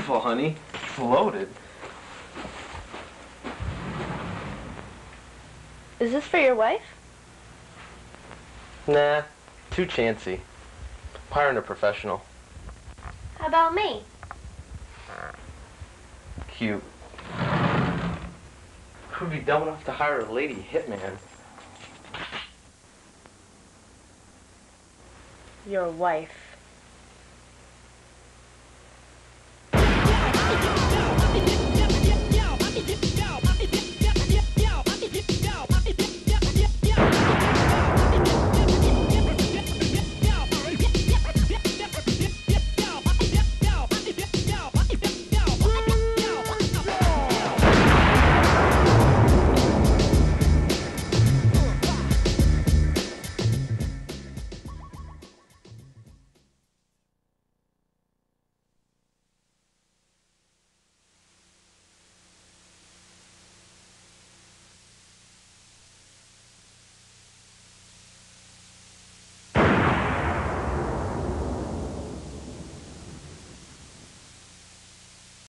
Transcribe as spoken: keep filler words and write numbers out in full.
beautiful, honey. It's loaded. Is this for your wife? Nah, too chancy. Hiring a professional. How about me? Cute. Who'd be dumb enough to hire a lady hitman? Your wife.